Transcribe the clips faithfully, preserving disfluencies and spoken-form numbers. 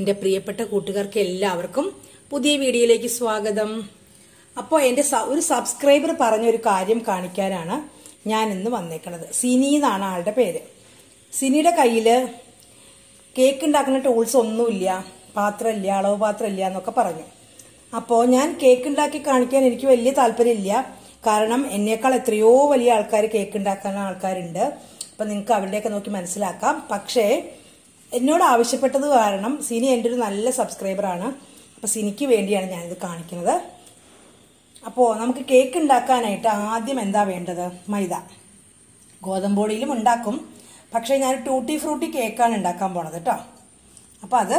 എന്റെ പ്രിയപ്പെട്ട കൂട്ടുകാർക്ക് എല്ലാവർക്കും പുതിയ വീഡിയോയിലേക്ക് സ്വാഗതം. അപ്പോൾ എന്റെ ഒരു സബ്സ്ക്രൈബർ പറഞ്ഞൊരു കാര്യം കാണിക്കാനാണ് ഞാൻ ഇന്ന് വന്നേക്കുന്നത്. സിനി എന്നാണ് ആളുടെ പേര്. സിനിയുടെ കയ്യില് കേക്ക് ഉണ്ടാക്കുന്ന ടൂൾസ് ഒന്നുമില്ല, പാത്രമില്ല, അളവ് പാത്രമില്ല എന്നൊക്കെ പറഞ്ഞു. അപ്പോൾ ഞാൻ കേക്ക് ഉണ്ടാക്കി കാണിക്കാൻ എനിക്ക് വലിയ താല്പര്യമില്ല. കാരണം എന്നേക്കാൾ എത്രയോ വലിയ ആൾക്കാർ കേക്ക് ഉണ്ടാക്കുന്ന ആൾക്കാരുണ്ട്. അപ്പൊ നിങ്ങൾക്ക് അവരുടെയൊക്കെ നോക്കി മനസ്സിലാക്കാം. പക്ഷേ എന്നോട് ആവശ്യപ്പെട്ടത് കാരണം സിനി എൻ്റെ ഒരു നല്ല സബ്സ്ക്രൈബറാണ്. അപ്പൊ സിനിക്ക് വേണ്ടിയാണ് ഞാനിത് കാണിക്കുന്നത്. അപ്പോൾ നമുക്ക് കേക്ക് ഉണ്ടാക്കാനായിട്ട് ആദ്യം എന്താ വേണ്ടത്? മൈദ. ഗോതമ്പൊടിയിലും ഉണ്ടാക്കും, പക്ഷെ ഞാൻ ടൂട്ടി ഫ്രൂട്ടി കേക്കാണ് ഉണ്ടാക്കാൻ പോണത് കേട്ടോ. അപ്പൊ അത്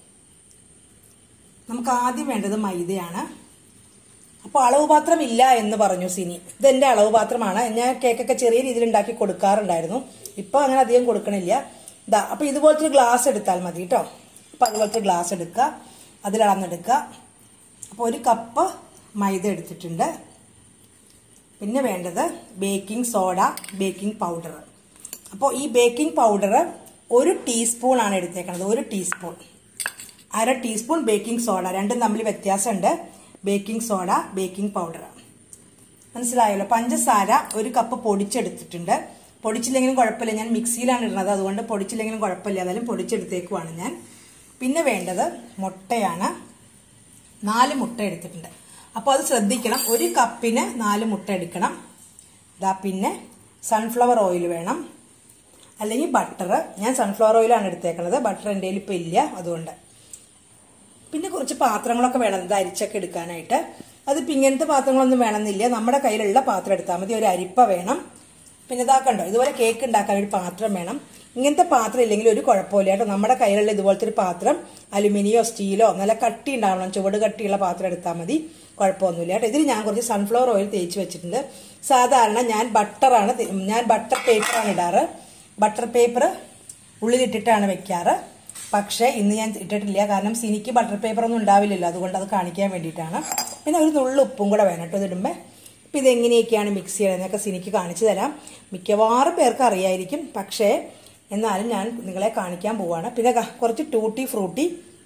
നമുക്ക് ആദ്യം വേണ്ടത് മൈദയാണ്. അപ്പോൾ അളവ് പാത്രം ഇല്ല എന്ന് പറഞ്ഞു സിനി. ഇതെന്റെ അളവ് പാത്രമാണ്. ഞാൻ കേക്കൊക്കെ ചെറിയ രീതിയിൽ ഉണ്ടാക്കി കൊടുക്കാറുണ്ടായിരുന്നു. ഇപ്പൊ അങ്ങനെ അധികം കൊടുക്കണില്ല. ഇതാ, അപ്പൊ ഇതുപോലത്തെ ഒരു ഗ്ലാസ് എടുത്താൽ മതി കേട്ടോ. അപ്പൊ അതുപോലത്തെ ഗ്ലാസ് എടുക്കുക, അതിൽ അളന്നെടുക്കുക. അപ്പൊ ഒരു കപ്പ് മൈദ എടുത്തിട്ടുണ്ട്. പിന്നെ വേണ്ടത് ബേക്കിംഗ് സോഡ, ബേക്കിംഗ് പൗഡർ. അപ്പോൾ ഈ ബേക്കിംഗ് പൗഡർ ഒരു ടീസ്പൂൺ ആണ് എടുത്തേക്കുന്നത്. ഒരു ടീസ്പൂൺ, അര ടീസ്പൂൺ ബേക്കിംഗ് സോഡ. രണ്ടും തമ്മിൽ വ്യത്യാസമുണ്ട്. Baking soda, baking powder. മനസ്സിലായല്ലോ. പഞ്ചസാര ഒരു കപ്പ് പൊടിച്ചെടുത്തിട്ടുണ്ട്. പൊടിച്ചില്ലെങ്കിലും കുഴപ്പമില്ല, ഞാൻ മിക്സിയിലാണ് ഇടുന്നത്, അതുകൊണ്ട് പൊടിച്ചില്ലെങ്കിലും കുഴപ്പമില്ല, അതായാലും പൊടിച്ചെടുത്തേക്കുവാണ് ഞാൻ. പിന്നെ വേണ്ടത് മുട്ടയാണ്. നാല് മുട്ട എടുത്തിട്ടുണ്ട്. അപ്പോൾ അത് ശ്രദ്ധിക്കണം, ഒരു കപ്പിന് നാല് മുട്ട എടുക്കണം. ഇതാ, പിന്നെ സൺഫ്ലവർ ഓയിൽ വേണം, അല്ലെങ്കിൽ ബട്ടർ. ഞാൻ സൺഫ്ലവർ ഓയിലാണ് എടുത്തേക്കുന്നത്, ബട്ടർ എൻ്റെ കയ്യിൽ ഇപ്പം ഇല്ല, അതുകൊണ്ട്. പിന്നെ കുറച്ച് പാത്രങ്ങളൊക്കെ വേണം ഇത് അരിച്ചൊക്കെ എടുക്കാനായിട്ട്. അതിപ്പോൾ ഇങ്ങനത്തെ പാത്രങ്ങളൊന്നും വേണമെന്നില്ല, നമ്മുടെ കയ്യിലുള്ള പാത്രം എടുത്താൽ മതി. ഒരു അരിപ്പ വേണം. പിന്നെ ഇതാക്കണ്ടോ, ഇതുപോലെ കേക്ക് ഉണ്ടാക്കാൻ ഒരു പാത്രം വേണം. ഇങ്ങനത്തെ പാത്രം ഇല്ലെങ്കിൽ ഒരു കുഴപ്പമില്ല കേട്ടോ. നമ്മുടെ കയ്യിലുള്ള ഇതുപോലത്തെ ഒരു പാത്രം, അലുമിനിയോ സ്റ്റീലോ നല്ല കട്ടി ഉണ്ടാവണം, ചുവട് കട്ടിയുള്ള പാത്രം എടുത്താൽ മതി, കുഴപ്പമൊന്നുമില്ല കേട്ടോ. ഇതിൽ ഞാൻ കുറച്ച് സൺഫ്ലവർ ഓയിൽ തേച്ച് വെച്ചിട്ടുണ്ട്. സാധാരണ ഞാൻ ബട്ടറാണ് ഞാൻ ബട്ടർ പേപ്പറാണ് ഇടാറ്. ബട്ടർ പേപ്പർ ഉള്ളിലിട്ടിട്ടാണ് വെക്കാറ്. പക്ഷേ ഇന്ന് ഞാൻ ഇട്ടിട്ടില്ല, കാരണം സിനിക്ക് ബട്ടർ പേപ്പർ ഒന്നും ഉണ്ടാവില്ലല്ലോ, അതുകൊണ്ട് അത് കാണിക്കാൻ വേണ്ടിയിട്ടാണ്. പിന്നെ ഒരു നുള്ളു ഉപ്പും കൂടെ വേണം കേട്ടോ ഇതിടുമ്പോൾ. അപ്പം ഇതെങ്ങനെയൊക്കെയാണ് മിക്സ് ചെയ്യണമെന്നൊക്കെ സിനിക്ക് കാണിച്ചു തരാം. മിക്കവാറും പേർക്ക് അറിയായിരിക്കും, പക്ഷേ എന്നാലും ഞാൻ നിങ്ങളെ കാണിക്കാൻ പോവാണ്. പിന്നെ കുറച്ച് ടൂട്ടി ഫ്രൂട്ടി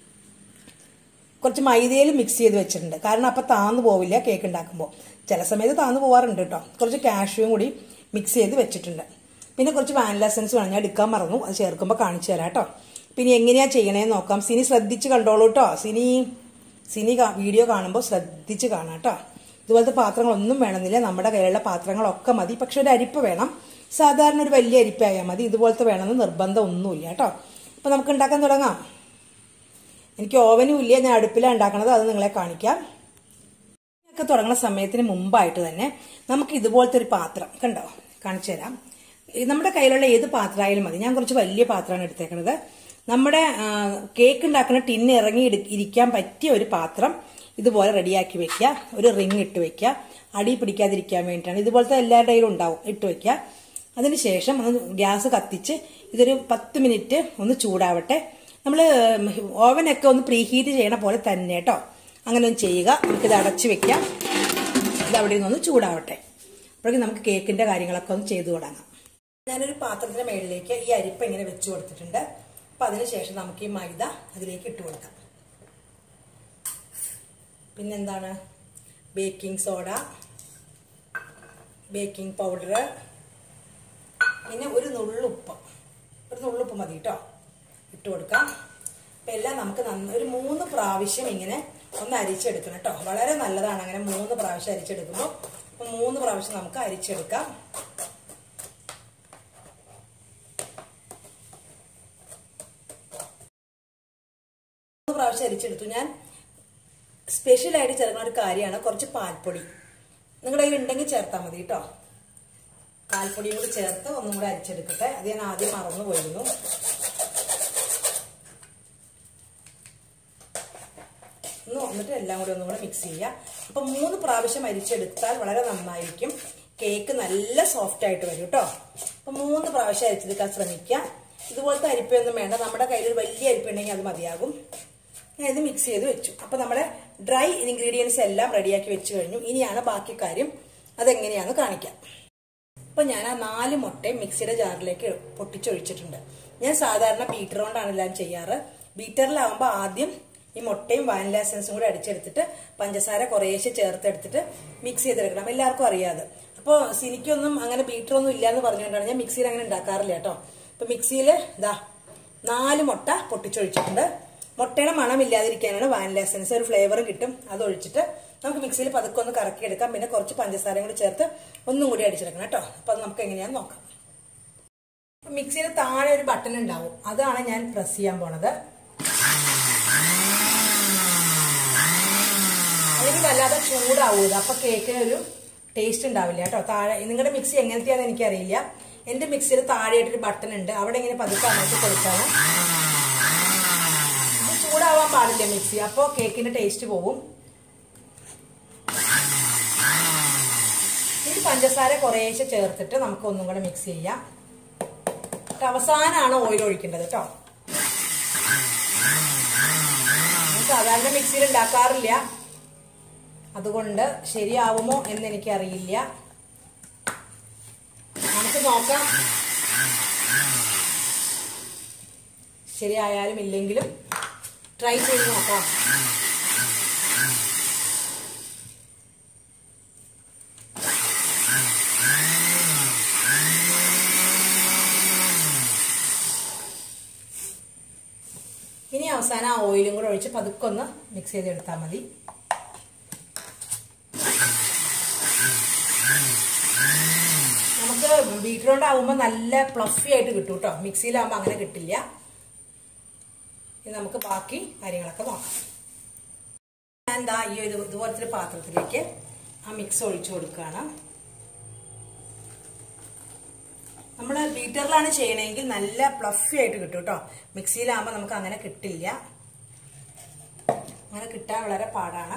കുറച്ച് മൈദയിൽ മിക്സ് ചെയ്ത് വെച്ചിട്ടുണ്ട്, കാരണം അപ്പം താന്നു പോവില്ല കേക്ക് ഉണ്ടാക്കുമ്പോൾ. ചില സമയത്ത് താന്നു പോവാറുണ്ട് കേട്ടോ. കുറച്ച് കാഷ്യൂവും കൂടി മിക്സ് ചെയ്ത് വെച്ചിട്ടുണ്ട്. പിന്നെ കുറച്ച് വാനില എസൻസ് വേണം, ഞാൻ എടുക്കാൻ മറന്നു, അത് ചേർക്കുമ്പോൾ കാണിച്ചു തരാം കേട്ടോ. പിന്നെ എങ്ങനെയാ ചെയ്യണേന്ന് നോക്കാം. സിനി ശ്രദ്ധിച്ച് കണ്ടോളൂ കേട്ടോ. സിനി സിനി വീഡിയോ കാണുമ്പോൾ ശ്രദ്ധിച്ച് കാണാം കേട്ടോ. ഇതുപോലത്തെ പാത്രങ്ങളൊന്നും വേണമെന്നില്ല, നമ്മുടെ കയ്യിലുള്ള പാത്രങ്ങളൊക്കെ മതി. പക്ഷെ ഒരു അരിപ്പ വേണം. സാധാരണ ഒരു വലിയ അരിപ്പയായാൽ മതി, ഇതുപോലത്തെ വേണമെന്ന് നിർബന്ധം ഒന്നുമില്ല കേട്ടോ. അപ്പൊ നമുക്ക് ഉണ്ടാക്കാൻ തുടങ്ങാം. എനിക്ക് ഓവനും ഇല്ല, ഞാൻ അടുപ്പിലാണ് ഉണ്ടാക്കണത്, അത് നിങ്ങളെ കാണിക്കാം. ഒക്കെ തുടങ്ങുന്ന സമയത്തിന് മുമ്പായിട്ട് തന്നെ നമുക്ക് ഇതുപോലത്തെ ഒരു പാത്രം കണ്ടോ കാണിച്ചു തരാം. നമ്മുടെ കയ്യിലുള്ള ഏത് പാത്രമായാലും മതി. ഞാൻ കുറച്ച് വലിയ പാത്രമാണ് എടുത്തേക്കുന്നത്. നമ്മുടെ കേക്ക് ഉണ്ടാക്കുന്ന ടിന്ന് ഇറങ്ങി ഇരിക്കാൻ പറ്റിയ ഒരു പാത്രം ഇതുപോലെ റെഡിയാക്കി വെക്കുക. ഒരു റിങ് ഇട്ട് വെക്കുക, അടി പിടിക്കാതിരിക്കാൻ വേണ്ടിയിട്ടാണ്. ഇതുപോലത്തെ എല്ലാവരുടെ കയ്യിലും ഉണ്ടാവും, ഇട്ട് വെക്കുക. അതിനുശേഷം ഒന്ന് ഗ്യാസ് കത്തിച്ച് ഇതൊരു പത്ത് മിനിറ്റ് ഒന്ന് ചൂടാവട്ടെ. നമ്മൾ ഓവനൊക്കെ ഒന്ന് പ്രീഹീറ്റ് ചെയ്യണ പോലെ തന്നെ കേട്ടോ. അങ്ങനെ ഒന്ന് ചെയ്യുക. നമുക്കിത് അടച്ചു വെക്കാം. ഇത് അവിടെ നിന്നൊന്ന് ചൂടാവട്ടെ. അപ്പോഴേക്കും നമുക്ക് കേക്കിന്റെ കാര്യങ്ങളൊക്കെ ഒന്ന് ചെയ്തു തുടങ്ങാം. ഞാനൊരു പാത്രത്തിന്റെ മേളിലേക്ക് ഈ അരിപ്പ ഇങ്ങനെ വെച്ചു കൊടുത്തിട്ടുണ്ട്. അപ്പൊ അതിനുശേഷം നമുക്ക് ഈ മൈദ അതിലേക്ക് ഇട്ട് കൊടുക്കാം. പിന്നെന്താണ്, ബേക്കിംഗ് സോഡ, ബേക്കിംഗ് പൗഡർ, പിന്നെ ഒരു നുള്ളുപ്പ്, ഒരു നുള്ളുപ്പ് മതി കേട്ടോ, ഇട്ട് കൊടുക്കാം. അപ്പൊ എല്ലാം നമുക്ക് നന്ന ഒരു മൂന്ന് പ്രാവശ്യം ഇങ്ങനെ ഒന്ന് അരിച്ചെടുക്കണം കേട്ടോ. വളരെ നല്ലതാണ് അങ്ങനെ മൂന്ന് പ്രാവശ്യം അരിച്ചെടുക്കുമ്പോൾ. അപ്പൊ മൂന്ന് പ്രാവശ്യം നമുക്ക് അരിച്ചെടുക്കാം. പ്രാവശ്യം അരിച്ചെടുത്തു. ഞാൻ സ്പെഷ്യലായിട്ട് ചേർക്കുന്ന ഒരു കാര്യമാണ് കുറച്ച് പാൽപ്പൊടി. നിങ്ങളുടെ കയ്യിൽ ഉണ്ടെങ്കിൽ ചേർത്താൽ മതി കേട്ടോ. പാൽപ്പൊടിയും കൂടി ചേർത്ത് ഒന്നും കൂടെ അരിച്ചെടുക്കട്ടെ. അത് ഞാൻ ആദ്യം മറന്നു പോയിരുന്നു. ഒന്ന് വന്നിട്ട് എല്ലാം കൂടി ഒന്നും കൂടെ മിക്സ് ചെയ്യുക. അപ്പൊ മൂന്ന് പ്രാവശ്യം അരിച്ചെടുത്താൽ വളരെ നന്നായിരിക്കും. കേക്ക് നല്ല സോഫ്റ്റ് ആയിട്ട് വരും കേട്ടോ. അപ്പൊ മൂന്ന് പ്രാവശ്യം അരിച്ചെടുക്കാൻ ശ്രമിക്കുക. ഇതുപോലത്തെ അരിപ്പയൊന്നും വേണ്ട, നമ്മുടെ കയ്യിൽ ഒരു വലിയ അരിപ്പ ഉണ്ടെങ്കിൽ അത് മതിയാകും. ഞാൻ ഇത് മിക്സ് ചെയ്ത് വെച്ചു. അപ്പൊ നമ്മുടെ ഡ്രൈ ഇൻഗ്രീഡിയൻസ് എല്ലാം റെഡിയാക്കി വെച്ച് കഴിഞ്ഞു. ഇനിയാണ് ബാക്കി കാര്യം, അതെങ്ങനെയാണെന്ന് കാണിക്കാം. അപ്പൊ ഞാൻ ആ നാല് മുട്ടയും മിക്സിയുടെ ജാറിലേക്ക് പൊട്ടിച്ചൊഴിച്ചിട്ടുണ്ട്. ഞാൻ സാധാരണ ബീറ്റർ കൊണ്ടാണ് എല്ലാം ചെയ്യാറ്. ബീറ്ററിലാവുമ്പോൾ ആദ്യം ഈ മുട്ടയും വാനില എസൻസും കൂടി അടിച്ചെടുത്തിട്ട് പഞ്ചസാര കുറേശ്ശെ ചേർത്തെടുത്തിട്ട് മിക്സ് ചെയ്തെടുക്കണം. എല്ലാവർക്കും അറിയാതെ. അപ്പോൾ സിനിക്കൊന്നും അങ്ങനെ ബീറ്ററൊന്നും ഇല്ല എന്ന് പറഞ്ഞുകൊണ്ടാണ് ഞാൻ മിക്സിയിൽ അങ്ങനെ ഉണ്ടാക്കാറില്ല കേട്ടോ. അപ്പൊ മിക്സിയിൽ ഇതാ നാല് മുട്ട പൊട്ടിച്ചൊഴിച്ചിട്ടുണ്ട്. മുട്ടയുടെ മണം ഇല്ലാതിരിക്കാനാണ് വാനില എസൻസ്, ഒരു ഫ്ലേവറും കിട്ടും. അത് ഒഴിച്ചിട്ട് നമുക്ക് മിക്സിയിൽ പതുക്കെ ഒന്ന് കറക്കിയെടുക്കാം. പിന്നെ കുറച്ച് പഞ്ചസാരയും കൂടി ചേർത്ത് ഒന്നും കൂടി അടിച്ചെടുക്കണം കേട്ടോ. അപ്പൊ അത് നമുക്ക് എങ്ങനെയാന്ന് നോക്കാം. മിക്സിയിൽ താഴെ ഒരു ബട്ടൺ ഉണ്ടാവും, അതാണ് ഞാൻ പ്രസ് ചെയ്യാൻ പോണത്. അല്ലെങ്കിൽ വല്ലാതെ ചൂടാവൂല, അപ്പൊ കേക്കിന് ഒരു ടേസ്റ്റ് ഉണ്ടാവില്ല കേട്ടോ. താഴെ നിങ്ങളുടെ മിക്സി എങ്ങനത്തെയാണെന്ന് എനിക്കറിയില്ല. എന്റെ മിക്സിയിൽ താഴെയായിട്ടൊരു ബട്ടൺ ഉണ്ട്, അവിടെ ഇങ്ങനെ പതുക്കെ അമർത്തി കൊടുക്കാണ്. ചൂടാവാൻ പാടില്ല മിക്സി, അപ്പോൾ കേക്കിന്റെ ടേസ്റ്റ് പോകും. ഇനി പഞ്ചസാര കുറേശ്ശെ ചേർത്തിട്ട് നമുക്ക് ഒന്നും കൂടെ മിക്സ് ചെയ്യാം. അവസാനമാണ് ഓയിൽ ഒഴിക്കേണ്ടത് കേട്ടോ. സാധാരണ മിക്സിയിൽ ഉണ്ടാക്കാറില്ല, അതുകൊണ്ട് ശരിയാവുമോ എന്ന് എനിക്കറിയില്ല. നമുക്ക് നോക്കാം, ശരിയായാലും ഇല്ലെങ്കിലും ട്രൈ ചെയ്ത് നോക്കാം. ഇനി അവസാനം ആ ഓയിലും കൂടെ ഒഴിച്ച് പതുക്കൊന്ന് മിക്സ് ചെയ്തെടുത്താൽ മതി. നമുക്ക് ബീറ്ററോണ്ടാവുമ്പോൾ നല്ല പ്ലഫി ആയിട്ട് കിട്ടും കേട്ടോ. മിക്സിയിലാവുമ്പോൾ അങ്ങനെ കിട്ടില്ല. ഇനി നമുക്ക് ബാക്കി കാര്യങ്ങളൊക്കെ നോക്കാം. ഞാൻ എന്താ ഈ ഒരു ഇതുപോലത്തെ ഒരു പാത്രത്തിലേക്ക് ആ മിക്സ് ഒഴിച്ചു കൊടുക്കുകയാണ്. നമ്മൾ ബീറ്ററിലാണ് ചെയ്യണമെങ്കിൽ നല്ല പ്ലഫി ആയിട്ട് കിട്ടും കേട്ടോ. മിക്സിയിലാകുമ്പോൾ നമുക്ക് അങ്ങനെ കിട്ടില്ല, അങ്ങനെ കിട്ടാൻ വളരെ പാടാണ്.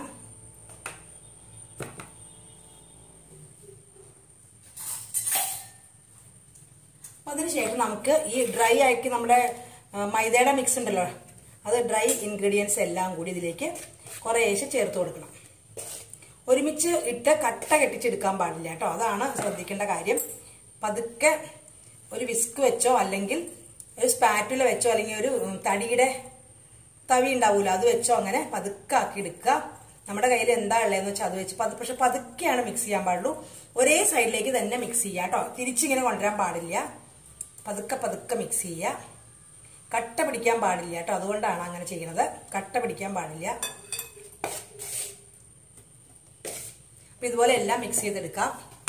അതിനുശേഷം നമുക്ക് ഈ ഡ്രൈ ആക്കി നമ്മുടെ മൈദയുടെ മിക്സ് ഉണ്ടല്ലോ, അത് ഡ്രൈ ഇൻഗ്രീഡിയൻസ് എല്ലാം കൂടി ഇതിലേക്ക് കുറേശ്ശെ ചേർത്ത് കൊടുക്കണം. ഒരുമിച്ച് ഇട്ട് കട്ട കെട്ടിച്ചെടുക്കാൻ പാടില്ല കേട്ടോ, അതാണ് ശ്രദ്ധിക്കേണ്ട കാര്യം. പതുക്കെ ഒരു വിസ്ക് വെച്ചോ അല്ലെങ്കിൽ ഒരു സ്പാറ്റുല വെച്ചോ അല്ലെങ്കിൽ ഒരു തടിയുടെ തവി ഉണ്ടാവൂല, അത് വെച്ചോ അങ്ങനെ പതുക്കെ ആക്കി എടുക്കുക. നമ്മുടെ കയ്യിൽ എന്താ ഉള്ളതെന്ന് വെച്ചാൽ അത് വെച്ച് പതു പക്ഷെ പതുക്കെയാണ് മിക്സ് ചെയ്യാൻ പാടുള്ളൂ. ഒരേ സൈഡിലേക്ക് തന്നെ മിക്സ് ചെയ്യുക കേട്ടോ, തിരിച്ചിങ്ങനെ കൊണ്ടുവരാൻ പാടില്ല. പതുക്കെ പതുക്കെ മിക്സ് ചെയ്യുക. കട്ട പിടിക്കാൻ പാടില്ല കേട്ടോ, അതുകൊണ്ടാണ് അങ്ങനെ ചെയ്യുന്നത്. കട്ട പിടിക്കാൻ പാടില്ല. അപ്പൊ ഇതുപോലെ എല്ലാം മിക്സ് ചെയ്തെടുക്കാം.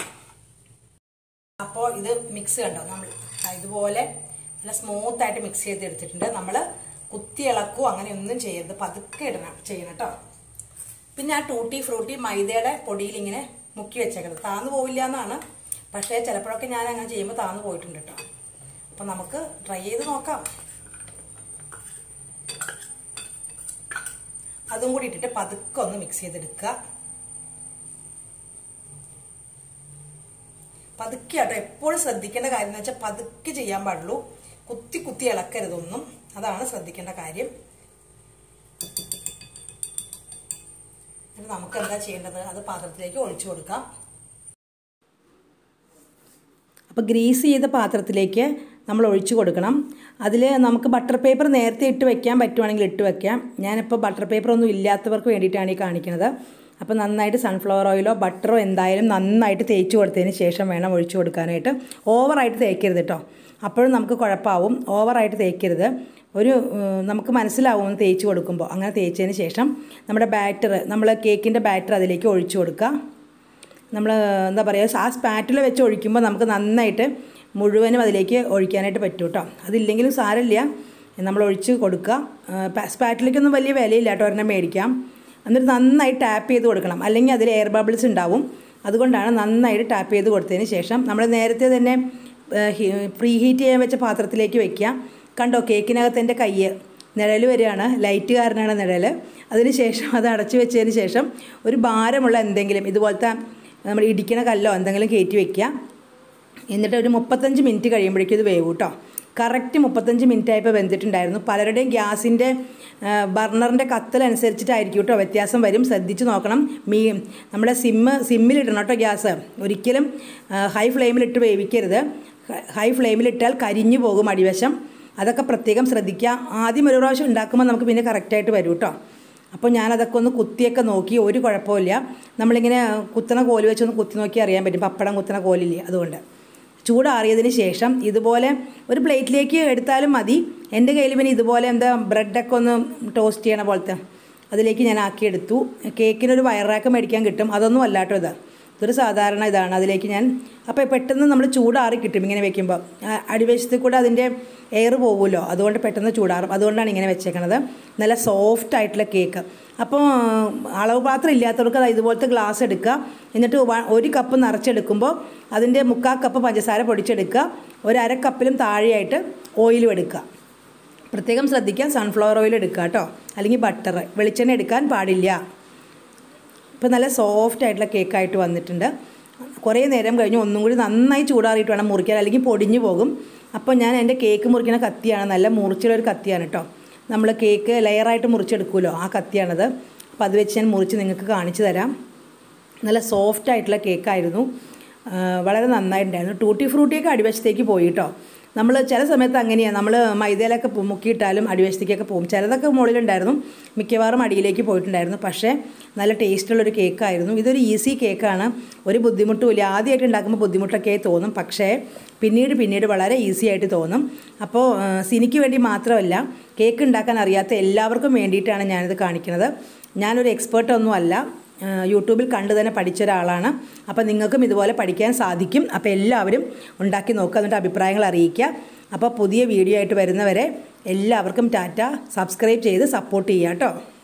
അപ്പോൾ ഇത് മിക്സ് കണ്ടോ, നമ്മൾ ഇതുപോലെ നല്ല സ്മൂത്ത് ആയിട്ട് മിക്സ് ചെയ്തെടുത്തിട്ടുണ്ട്. നമ്മൾ കുത്തി ഇളക്കും അങ്ങനെ ഒന്നും ചെയ്യരുത്, പതുക്കെ ഇടണം ചെയ്യണം കേട്ടോ. പിന്നെ ആ ടൂട്ടി ഫ്രൂട്ടി മൈദയുടെ പൊടിയിൽ ഇങ്ങനെ മുക്കി വെച്ചേക്കണം. താന്നു പോവില്ല എന്നാണ്, പക്ഷേ ചിലപ്പോഴൊക്കെ ഞാൻ അങ്ങനെ ചെയ്യുമ്പോൾ താന്നു പോയിട്ടുണ്ട് കേട്ടോ. അപ്പം നമുക്ക് ട്രൈ ചെയ്ത് നോക്കാം. അതും കൂടി ഇട്ടിട്ട് പതുക്കെ ഒന്ന് മിക്സ് ചെയ്തെടുക്കുക. പതുക്കെ കേട്ടോ, എപ്പോഴും ശ്രദ്ധിക്കേണ്ട കാര്യം എന്ന് വെച്ചാൽ പതുക്കെ ചെയ്യാൻ പാടുള്ളൂ. കുത്തി കുത്തി ഇളക്കരുതൊന്നും, അതാണ് ശ്രദ്ധിക്കേണ്ട കാര്യം. നമുക്ക് എന്താ ചെയ്യേണ്ടത്, അത് പാത്രത്തിലേക്ക് ഒഴിച്ചു കൊടുക്കാം. അപ്പോൾ ഗ്രീസ് ചെയ്ത പാത്രത്തിലേക്ക് നമ്മൾ ഒഴിച്ചു കൊടുക്കണം. അതിൽ നമുക്ക് ബട്ടർ പേപ്പർ നേരത്തെ ഇട്ട് വെക്കാൻ പറ്റുവാണെങ്കിൽ ഇട്ട് വെക്കാം. ഞാനിപ്പോൾ ബട്ടർ പേപ്പർ ഒന്നും ഇല്ലാത്തവർക്ക് വേണ്ടിയിട്ടാണ് ഈ കാണിക്കുന്നത്. അപ്പോൾ നന്നായിട്ട് സൺഫ്ലവർ ഓയിലോ ബട്ടറോ എന്തായാലും നന്നായിട്ട് തേച്ച് കൊടുത്തതിന് ശേഷം വേണം ഒഴിച്ചു കൊടുക്കാനായിട്ട്. ഓവറായിട്ട് തേക്കരുത് കേട്ടോ, അപ്പോഴും നമുക്ക് കുഴപ്പമാവും. ഓവറായിട്ട് തേക്കരുത്, ഒരു നമുക്ക് മനസ്സിലാവും തേച്ച് കൊടുക്കുമ്പോൾ. അങ്ങനെ തേച്ചതിന് ശേഷം നമ്മുടെ ബാറ്റർ, നമ്മൾ കേക്കിൻ്റെ ബാറ്റർ അതിലേക്ക് ഒഴിച്ചു കൊടുക്കുക. നമ്മൾ എന്താ പറയുക, ആ സ്പാറ്റിൽ വെച്ച് ഒഴിക്കുമ്പോൾ നമുക്ക് നന്നായിട്ട് മുഴുവനും അതിലേക്ക് ഒഴിക്കാനായിട്ട് പറ്റും കേട്ടോ. അതില്ലെങ്കിലും സാരമില്ല, നമ്മൾ ഒഴിച്ച് കൊടുക്കുക. സ്പാറ്റിലേക്കൊന്നും വലിയ വിലയില്ല കേട്ടോ, ഒരെണ്ണം മേടിക്കാം. എന്നിട്ട് നന്നായി ടാപ്പ് ചെയ്ത് കൊടുക്കണം, അല്ലെങ്കിൽ അതിൽ എയർ ബബിൾസ് ഉണ്ടാവും. അതുകൊണ്ടാണ് നന്നായിട്ട് ടാപ്പ് ചെയ്ത് കൊടുത്തതിന് ശേഷം നമ്മൾ നേരത്തെ തന്നെ പ്രീ ഹീറ്റ് ചെയ്യാൻ വെച്ച പാത്രത്തിലേക്ക് വെക്കുക. കണ്ടോ, കേക്കിനകത്ത് എൻ്റെ കൈ നിഴൽ വരികയാണ്, ലൈറ്റ് കാരനാണ് നിഴൽ. അതിന് ശേഷം അത് അടച്ചു വെച്ചതിന് ശേഷം ഒരു ഭാരമുള്ള എന്തെങ്കിലും ഇതുപോലത്തെ നമ്മൾ ഇടിക്കണ കല്ലോ എന്തെങ്കിലും കയറ്റി വെക്കുക. എന്നിട്ട് ഒരു മുപ്പത്തഞ്ച് മിനിറ്റ് കഴിയുമ്പോഴേക്കും ഇത് വേവും കേട്ടോ. കറക്റ്റ് മുപ്പത്തഞ്ച് മിനിറ്റ് ആയപ്പോൾ വെന്തിട്ടുണ്ടായിരുന്നു. പലരുടെയും ഗ്യാസിൻ്റെ ബർണറിൻ്റെ കത്തലനുസരിച്ചിട്ടായിരിക്കും കേട്ടോ വ്യത്യാസം വരും, ശ്രദ്ധിച്ച് നോക്കണം. മീ നമ്മുടെ സിമ്മ് സിമ്മിലിടണം കേട്ടോ ഗ്യാസ്. ഒരിക്കലും ഹൈ ഫ്ലെയിമിലിട്ട് വേവിക്കരുത്. ഹൈ ഫ്ലെയിമിലിട്ടാൽ കരിഞ്ഞു പോകും അടിവശം. അതൊക്കെ പ്രത്യേകം ശ്രദ്ധിക്കുക. ആദ്യം ഒരു പ്രാവശ്യം ഉണ്ടാക്കുമ്പോൾ നമുക്ക് പിന്നെ കറക്റ്റായിട്ട് വരും കേട്ടോ. അപ്പോൾ ഞാനതൊക്കെ ഒന്ന് കുത്തിയൊക്കെ നോക്കി, ഒരു കുഴപ്പമില്ല. നമ്മളിങ്ങനെ കുത്തണ കോല് വെച്ചൊന്ന് കുത്തി നോക്കി അറിയാൻ പറ്റും, പപ്പടം കുത്തണ കോലില്ലേ, അതുകൊണ്ട്. ചൂടാറിയതിന് ശേഷം ഇതുപോലെ ഒരു പ്ലേറ്റിലേക്ക് എടുത്താലും മതി. എൻ്റെ കയ്യിൽ പിന്നെ ഇതുപോലെ എന്താ ബ്രെഡൊക്കെ ഒന്ന് ടോസ്റ്റ് ചെയ്യണ പോലത്തെ അതിലേക്ക് ഞാൻ ആക്കിയെടുത്തു. കേക്കിനൊരു വയറാക്കം മേടിക്കാൻ കിട്ടും, അതൊന്നും അല്ലാട്ടോ ഇത്, ഇതൊരു സാധാരണ ഇതാണ്. അതിലേക്ക് ഞാൻ അപ്പോൾ പെട്ടെന്ന് നമ്മൾ ചൂടാറി കിട്ടും ഇങ്ങനെ വെക്കുമ്പോൾ. അടിവശത്ത് കൂടെ അതിൻ്റെ എയർ പോകുമല്ലോ, അതുകൊണ്ട് പെട്ടെന്ന് ചൂടാറും. അതുകൊണ്ടാണ് ഇങ്ങനെ വെച്ചേക്കണത്. നല്ല സോഫ്റ്റ് ആയിട്ടുള്ള കേക്ക്. അപ്പോൾ അളവ് പാത്രം ഇല്ലാത്തവർക്ക് അത് ഇതുപോലത്തെ ഗ്ലാസ് എടുക്കുക. എന്നിട്ട് ഒരു കപ്പ് നിറച്ചെടുക്കുമ്പോൾ അതിൻ്റെ മുക്കാൽ കപ്പ് പഞ്ചസാര പൊടിച്ചെടുക്കുക. ഒരു അര കപ്പിലും താഴെയായിട്ട് ഓയിലും എടുക്കുക. പ്രത്യേകം ശ്രദ്ധിക്കുക, സൺഫ്ലവർ ഓയിൽ എടുക്കുക കേട്ടോ, അല്ലെങ്കിൽ ബട്ടർ. വെളിച്ചെണ്ണ എടുക്കാൻ പാടില്ല. ഇപ്പോൾ നല്ല സോഫ്റ്റ് ആയിട്ടുള്ള കേക്കായിട്ട് വന്നിട്ടുണ്ട്. കുറേ നേരം കഴിഞ്ഞ് ഒന്നും കൂടി നന്നായി ചൂടാറിയിട്ട് വേണം മുറിക്കാൻ, അല്ലെങ്കിൽ പൊടിഞ്ഞു പോകും. അപ്പോൾ ഞാൻ എൻ്റെ കേക്ക് മുറിക്കുന്ന കത്തിയാണ്, നല്ല മുറിച്ചുള്ളൊരു കത്തിയാണ് കേട്ടോ. നമ്മൾ കേക്ക് ലെയറായിട്ട് മുറിച്ചെടുക്കുമല്ലോ, ആ കത്തിയാണത്. അപ്പോൾ അത് വെച്ച് ഞാൻ മുറിച്ച് നിങ്ങൾക്ക് കാണിച്ചു തരാം. നല്ല സോഫ്റ്റ് ആയിട്ടുള്ള കേക്കായിരുന്നു, വളരെ നന്നായിട്ടുണ്ടായിരുന്നു. ടൂട്ടി ഫ്രൂട്ടിയൊക്കെ അടിവശത്തേക്ക് പോയി കേട്ടോ. നമ്മൾ ചില സമയത്ത് അങ്ങനെയാണ്, നമ്മൾ മൈദയിലൊക്കെ മുക്കിയിട്ടാലും അടിവശത്തേക്കൊക്കെ പോകും. ചിലതൊക്കെ മുകളിലുണ്ടായിരുന്നു, മിക്കവാറും അടിയിലേക്ക് പോയിട്ടുണ്ടായിരുന്നു. പക്ഷേ നല്ല ടേസ്റ്റുള്ളൊരു കേക്കായിരുന്നു. ഇതൊരു ഈസി കേക്കാണ്, ഒരു ബുദ്ധിമുട്ടും ഇല്ല. ആദ്യമായിട്ട് ഉണ്ടാക്കുമ്പോൾ ബുദ്ധിമുട്ടൊക്കെ തോന്നും, പക്ഷേ പിന്നീട് പിന്നീട് വളരെ ഈസി ആയിട്ട് തോന്നും. അപ്പോൾ സിനിക്ക് വേണ്ടി മാത്രമല്ല, കേക്ക് ഉണ്ടാക്കാൻ അറിയാത്ത എല്ലാവർക്കും വേണ്ടിയിട്ടാണ് ഞാനിത് കാണിക്കുന്നത്. ഞാനൊരു എക്സ്പേർട്ടൊന്നും അല്ല, യൂട്യൂബിൽ കണ്ടു തന്നെ പഠിച്ച ഒരാളാണ്. അപ്പോൾ നിങ്ങൾക്കും ഇതുപോലെ പഠിക്കാൻ സാധിക്കും. അപ്പോൾ എല്ലാവരും ഉണ്ടാക്കി നോക്കുക, എന്നിട്ട് അഭിപ്രായങ്ങൾ അറിയിക്കുക. അപ്പോൾ പുതിയ വീഡിയോ ആയിട്ട് വരുന്നവരെ എല്ലാവർക്കും ടാറ്റ. സബ്സ്ക്രൈബ് ചെയ്ത് സപ്പോർട്ട് ചെയ്യുക കേട്ടോ.